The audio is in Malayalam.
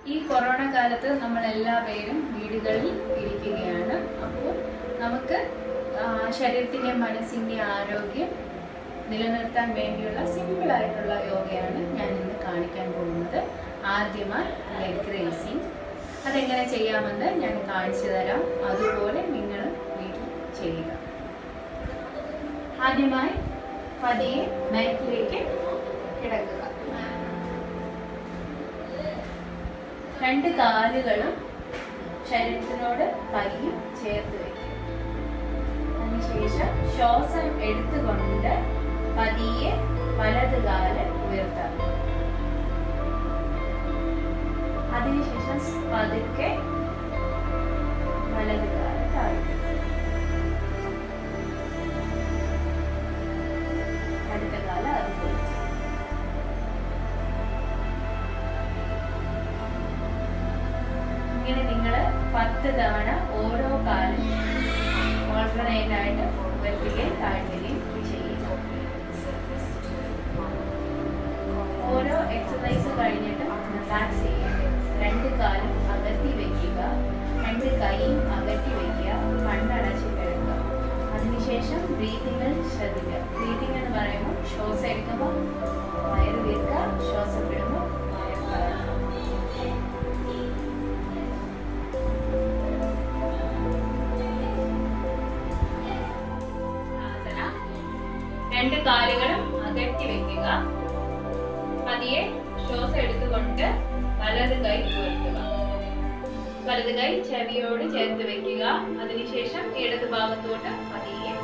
ഈ കൊറോണ കാലത്ത് നമ്മളെല്ലാവരും വീടുകളിൽ ഇരിക്കുകയാണ്. അപ്പോൾ നമുക്ക് ശരീരത്തിൻ്റെ മനസ്സിൻ്റെ ആരോഗ്യം നിലനിർത്താൻ വേണ്ടിയുള്ള സിമ്പിളായിട്ടുള്ള യോഗയാണ് ഞാൻ ഇന്ന് കാണിക്കാൻ പോകുന്നത്. ആദ്യമായി ലെഗ് റേസിംഗ്. അതെങ്ങനെ ചെയ്യാമെന്ന് ഞാൻ കാണിച്ചു തരാം. അതുപോലെ നിങ്ങൾ വീട്ടിൽ ചെയ്യുക. ആദ്യമായി പതിയെ മാറ്റിലേക്ക് കിടക്കുക. രണ്ട് കാലുകളും ശരീരത്തിനോട് കൈയും ചേർത്ത് വയ്ക്കുക. അതിനുശേഷം ശ്വാസം എടുത്തുകൊണ്ട് പതിയെ വലത് കാല് ഉയർത്താം. അതിനുശേഷം പതുക്കെ വലത് കാല് താഴ്ത്തുക. അടുത്ത കാല് അതുപോലെ ഇങ്ങനെ നിങ്ങൾ 10 തവണ ഓരോ കാലും ഓൾട്ടർനേറ്റ് ആയിട്ട് ഉയർത്തുകയും താഴ്ത്തുകയും ചെയ്യുക. ഓരോ എക്സസൈസ് കഴിഞ്ഞിട്ട് റിലാക്സ് ചെയ്യുക. രണ്ട് കാലും അകറ്റി വയ്ക്കുക, രണ്ട് കൈയും അകറ്റി വയ്ക്കുക, കണ്ണടച്ച് കിടക്കുക. അതിനുശേഷം ബ്രീതിങ്ങിൽ ശ്രദ്ധിക്കുക. ബ്രീതിങ് എന്ന് പറയുമ്പോൾ ശ്വാസം എടുക്കുമ്പോൾ വയറ് വീർക്കുക, ശ്വാസം വിടുമ്പോൾ രണ്ട് കാലുകളും അകറ്റി വെക്കുക. പതിയെ ശ്വാസം എടുത്തുകൊണ്ട് വലത് കൈ ഉയർത്തുക. വലത് കൈ ചെവിയോട് ചേർത്ത് വെക്കുക. അതിനുശേഷം ഇടത് ഭാഗത്തോട്ട് പതിയെ